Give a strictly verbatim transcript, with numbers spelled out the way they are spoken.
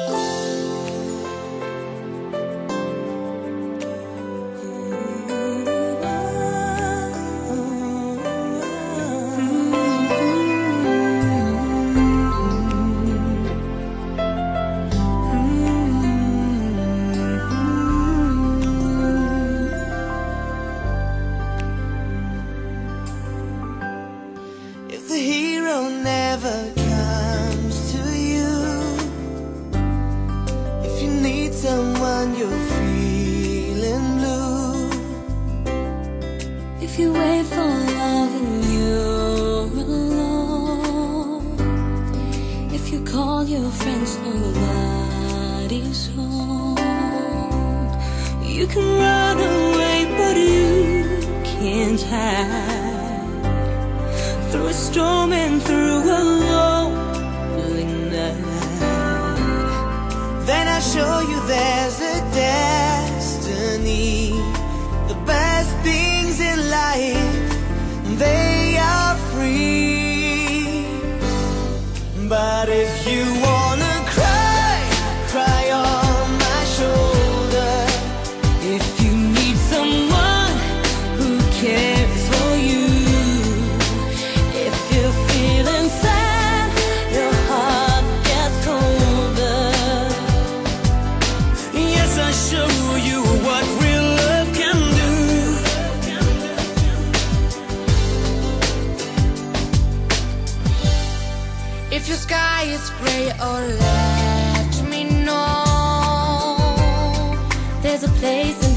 If the hero never comes to you, if you need someone you're feeling blue, if you wait for love and you're alone, if you call your friends, nobody's home. You can run away, but you can't hide through a storm and through a lonely night. then I show you there's a destiny. The best things in life, they are free. But if you wanna cry, cry on my shoulder. If you need someone who cares for you, if you're feeling sad, your heart gets colder. Yes, I show you what real love can do. If your sky is gray, oh let me know. There's a place in